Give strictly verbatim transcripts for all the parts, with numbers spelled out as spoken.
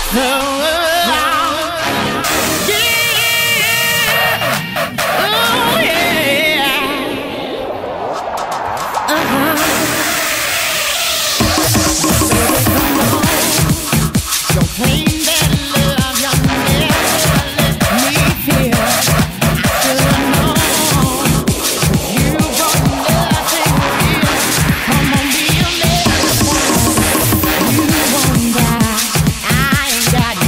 Got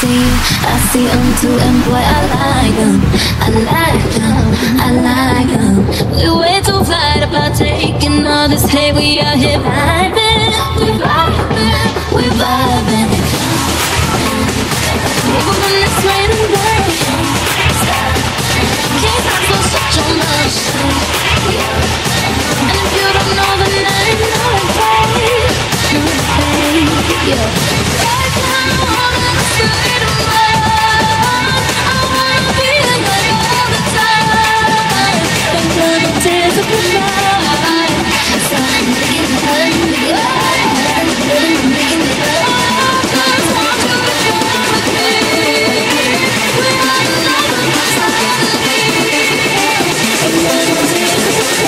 see you, I see them too, and boy, I like them, I like them, I like them. We way too fly about taking all this hate. We out here vibing, we vibing, we vibing. Even when it's raining, babe, can't stop, can't stop for such a much. And if you don't know, then I know it, babe, know it, babe, yeah. Right now, I'm in the state of my heart. I wanna be like all the time. And when the tears of your mind, so I'm making it hurt, making it hurt, making it hurt. I just want you to come with me. We are never outside of me. And when the tears of your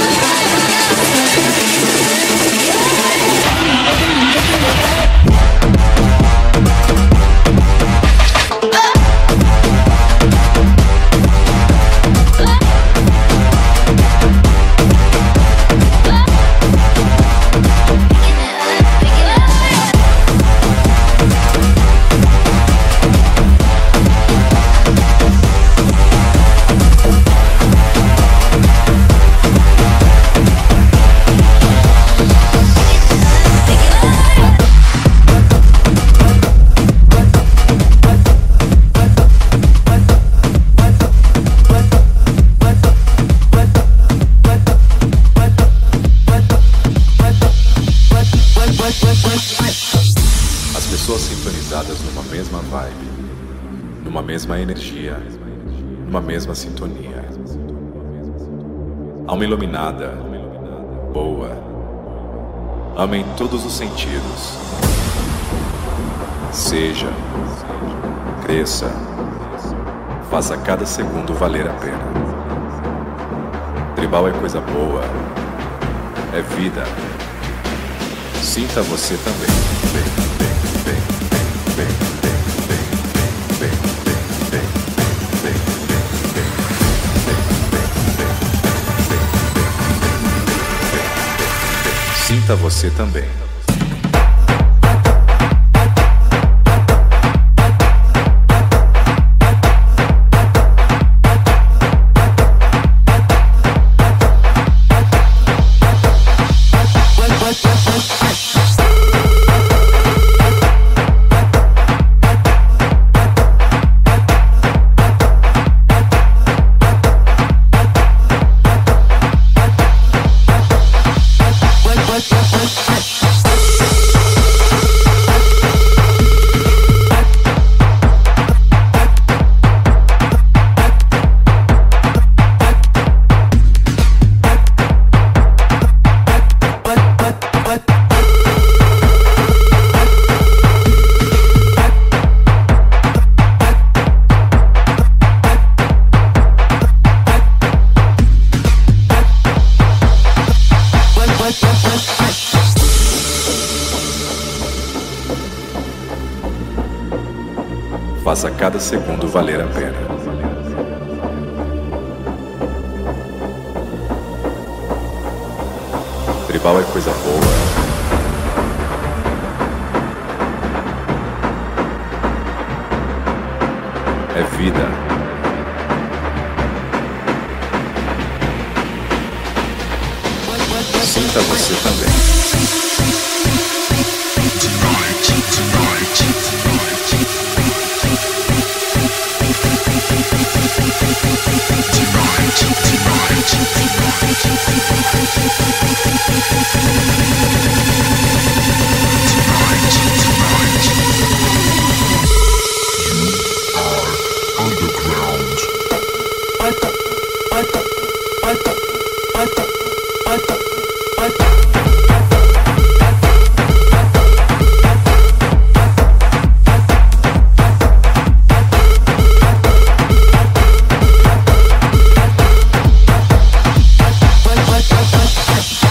mesma energia, numa mesma sintonia. Alma iluminada, boa, ama em todos os sentidos. Seja, cresça, faça cada segundo valer a pena. Tribal é coisa boa, é vida. Sinta você também. Bem, bem, bem, bem, bem. Sinta você também. Faça cada segundo valer a pena. Tribal é coisa boa. É vida. Sinta você também. What?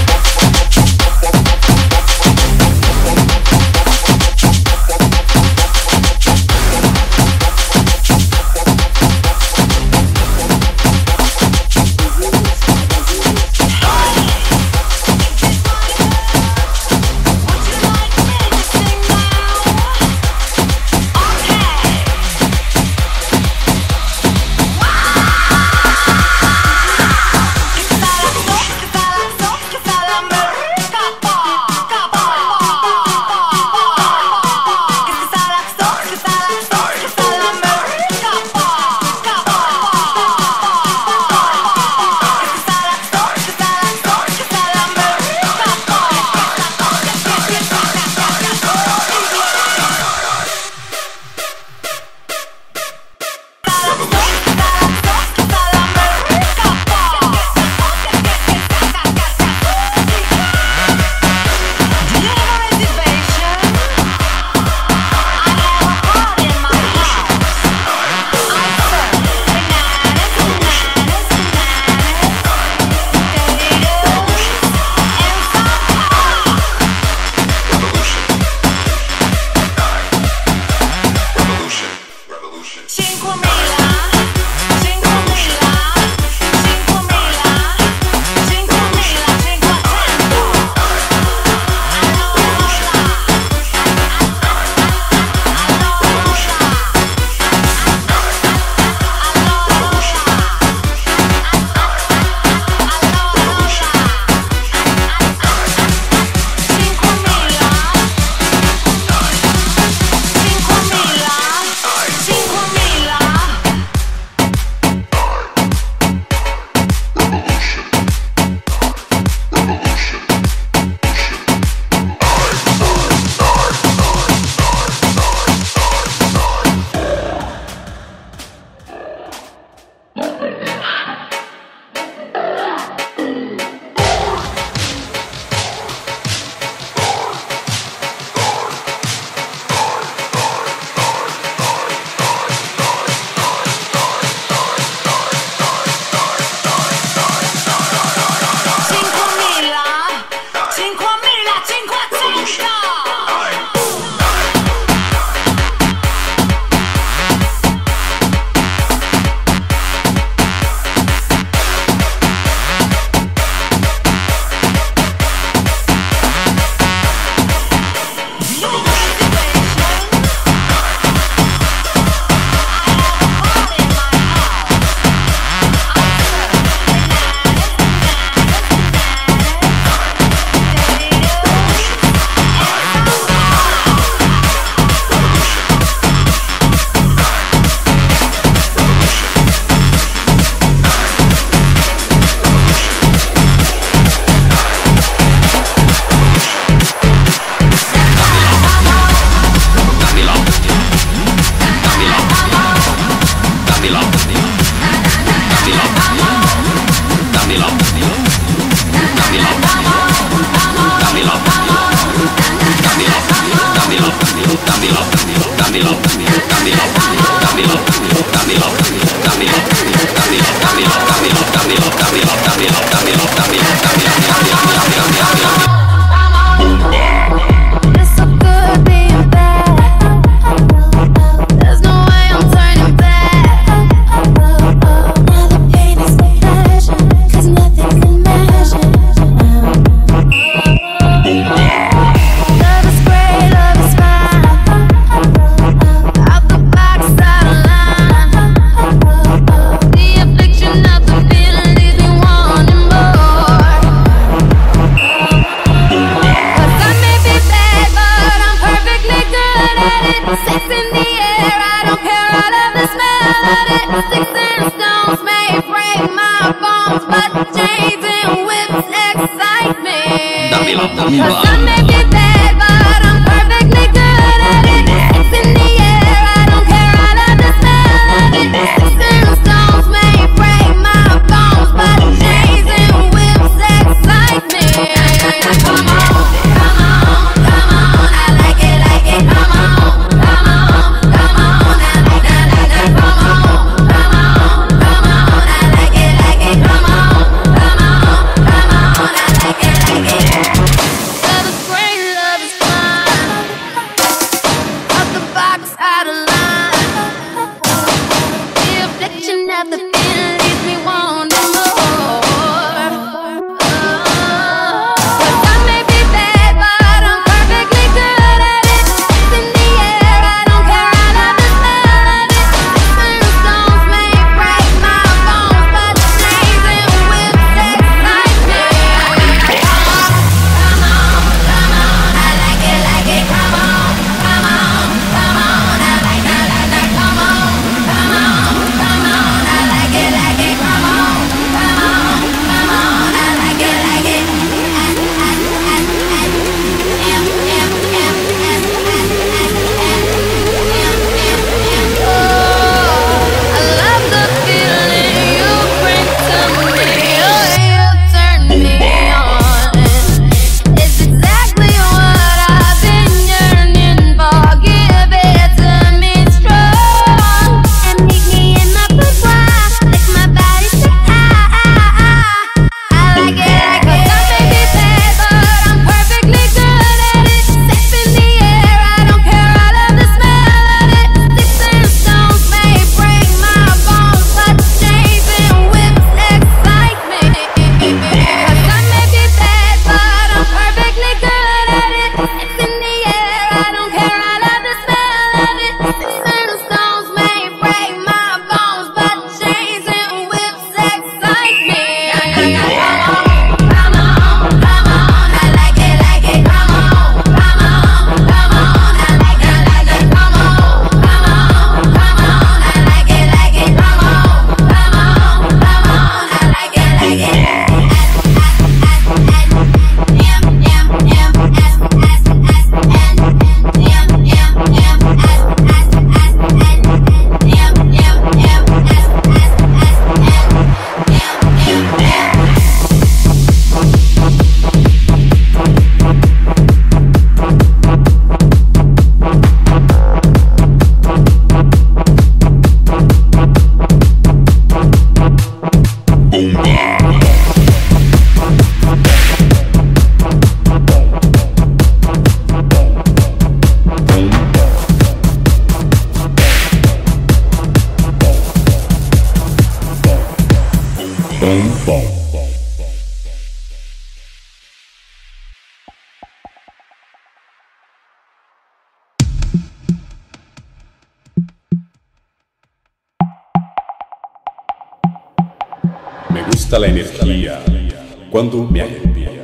Me gusta la energía cuando me arrepia.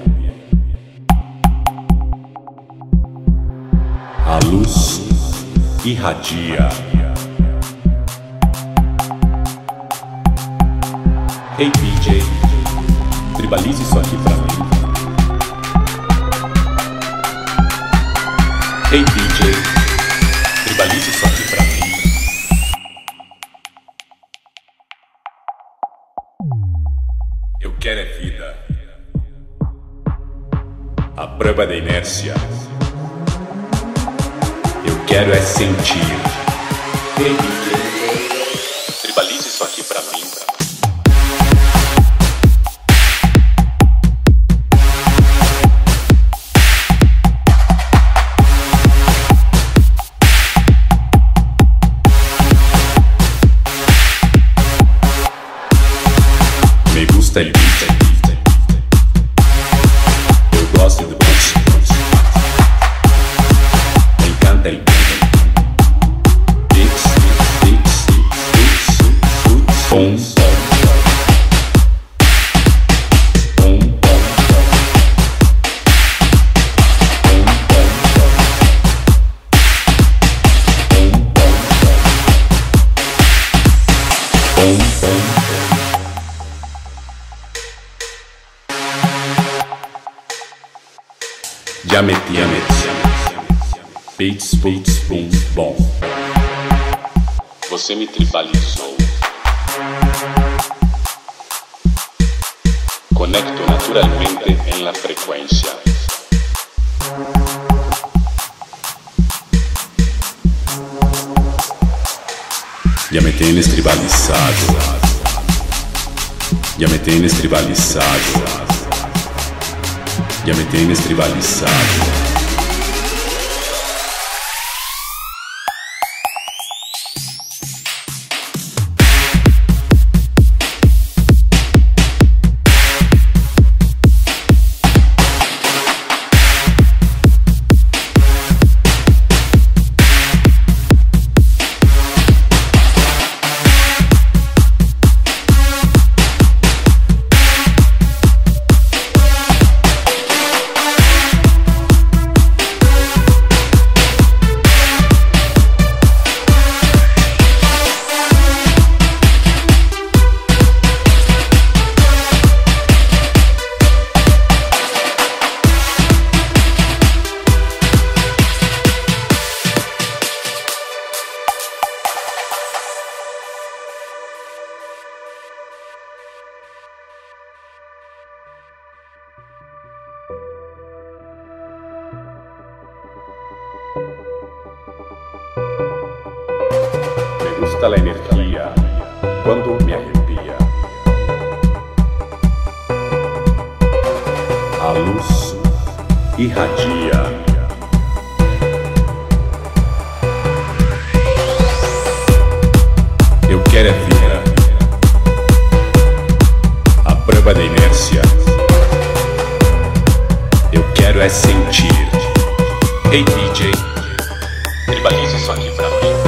A luz irradia. Hey D J, tribalize isso aqui pra mim. Hey D J, tribalize isso aqui pra mim. Eu quero é vida. A prova da inércia. Eu quero é sentir. Hey D J, tribalize isso isso aqui pra mim. Me gusta el beat. Eu gosto do beat. Me encanta el beat. Beats, beats, beats, beats, bom, bom, bom, bom, bom, bom. Já meti, já meti. Beats, beats, boom, bom. Você me tribalizou. Conecto naturalmente en la frecuencia. Ya me tienes tribalizado. Ya me tienes tribalizado. Ya me tienes tribalizado. Me gusta la energía cuando me arrepia. A luz irradia. Eu quero é vida, a prova da inércia. Eu quero é sentir. Hey D J, tribalize isso aqui pra mim.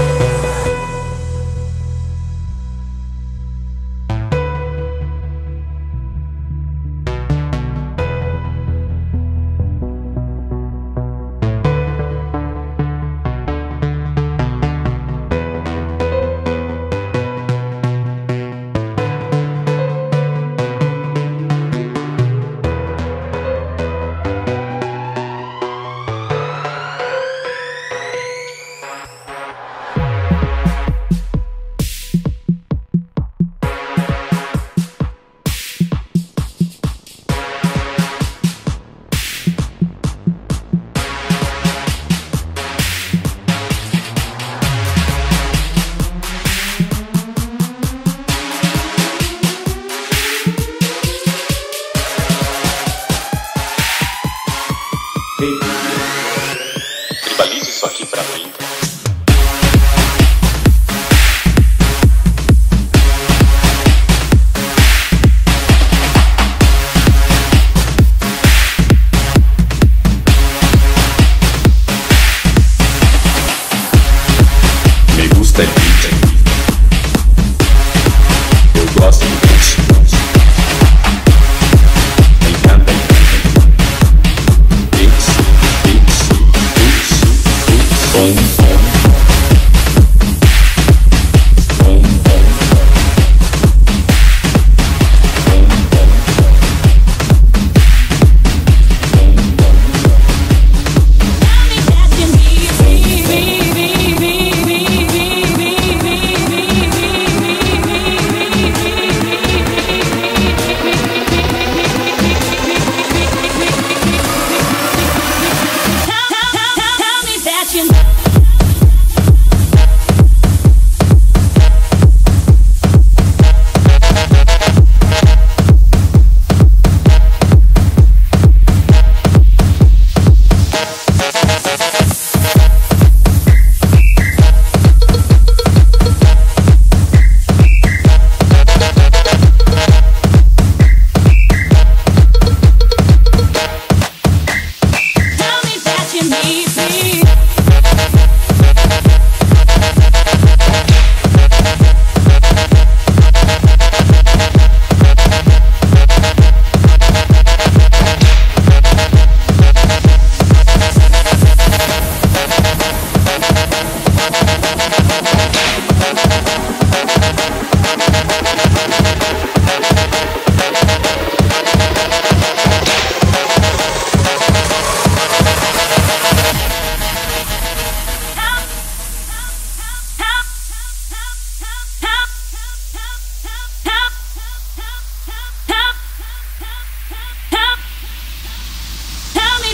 Tribalize isso aqui pra mim. Me gusta el beat. Eu gosto do beat. Me encanta el beat. Beats.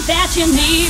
that you need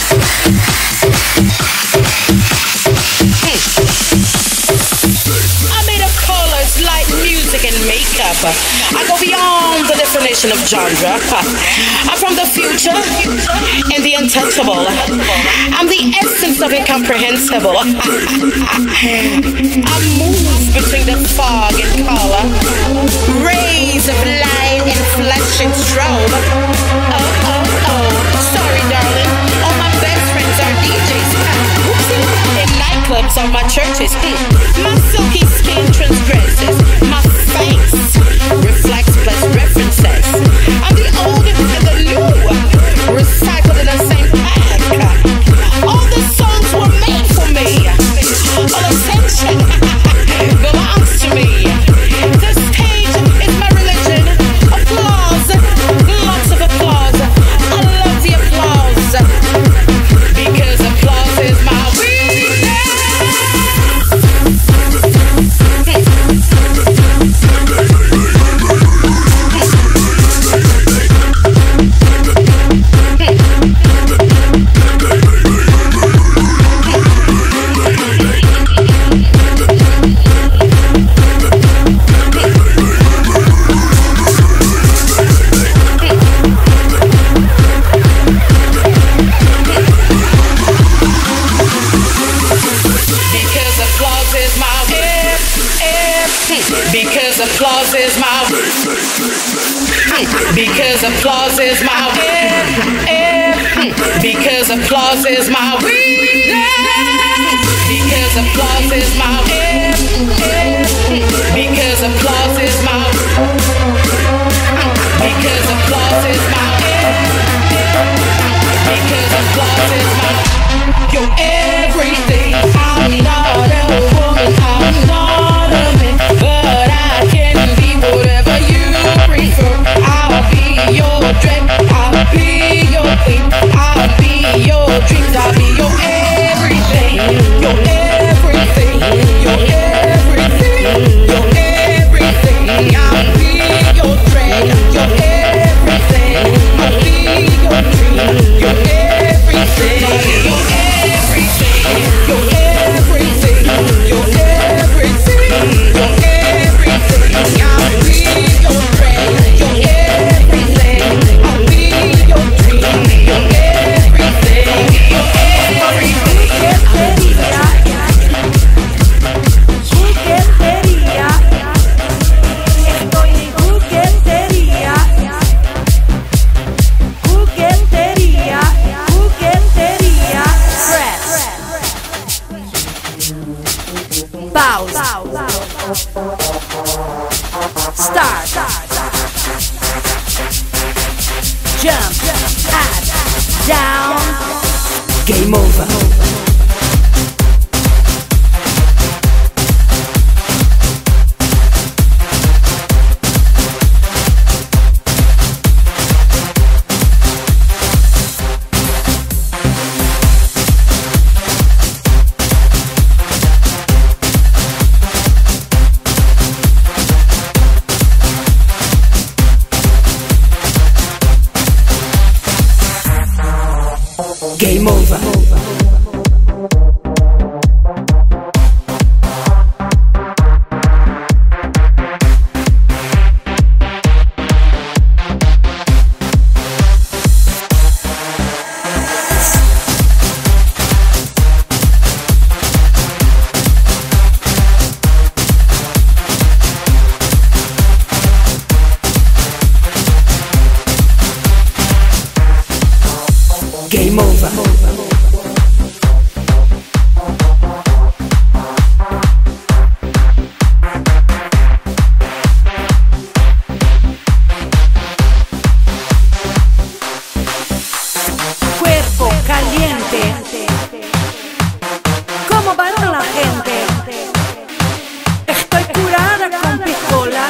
I made up colors, light music and makeup. I go beyond the definition of genre. I'm from the future and the untouchable. I'm the essence of incomprehensible. I move between the fog and color, rays of light and flash and strobe. Oh, oh, oh, sorry darling, all my best friends are D Js. Whoopsie, in nightclubs or my churches. My silky skin transgresses, my face reflects plus references. I'm the old and the new, recycled in the same pack. All the songs were made for me. All attention belongs to me. The stage is my religion. Applause, lots of applause. I love the applause because applause is my weakness. Because applause is my because applause is my because applause is my because applause is my because applause is my because applause is my because applause is my you're everything. I'm not a woman, I'm not a man, but I can be whatever you prefer. I'll be your dream, I'll be your queen, I'll be your dreams, I'll be your everything, your everything, your everything, your everything. I'll be your dream, your everything, I'll be your dream, your everything, your everything, your everything, your everything, your everything. I'll be your dream, your everything, I'll be your dream, your everything, your everything. Juguetería, estoy en juguetería, juguetería, juguetería. Press. Pause. Start. Jump. Up. Down. Game over. Game over. Game over. Cuerpo caliente. ¿Cómo baila la gente? Estoy curada con piscola.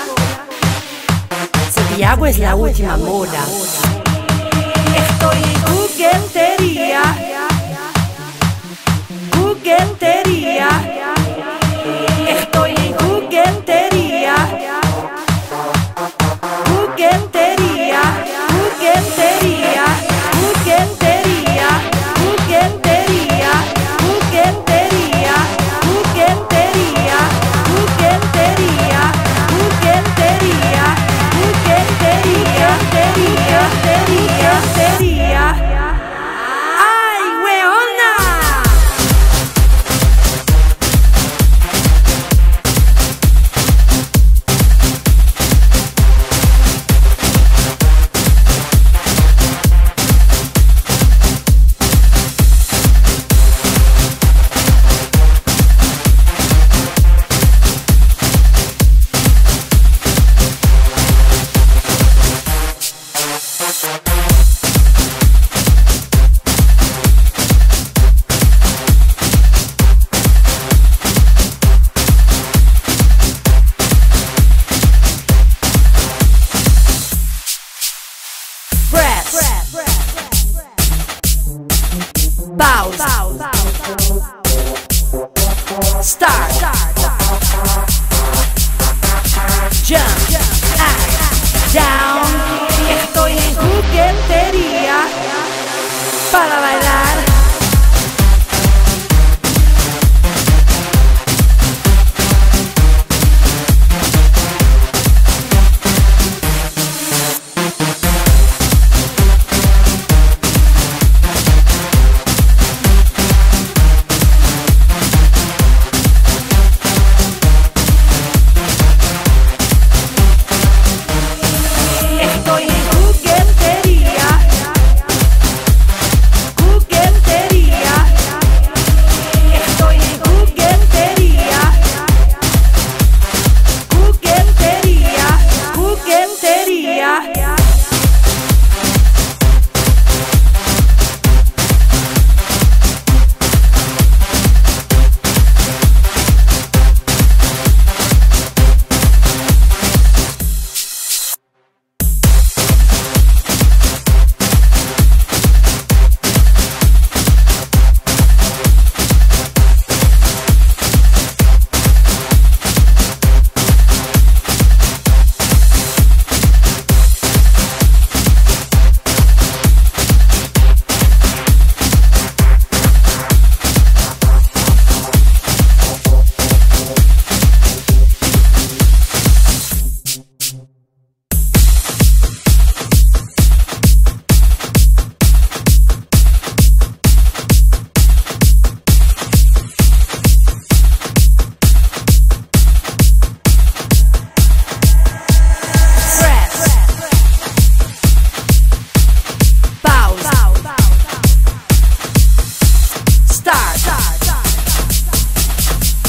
Santiago es la última moda. Estoy en juguetería, juguetería. Estoy en juguetería, juguetería, juguetería, juguetería, Pause. Start. Jump. Up. Down. Estoy en juguetería para bailar. Estoy en juguetería, juguetería. Estoy en juguetería, juguetería, juguetería.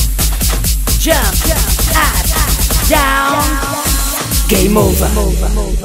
Jump, up, down, game over.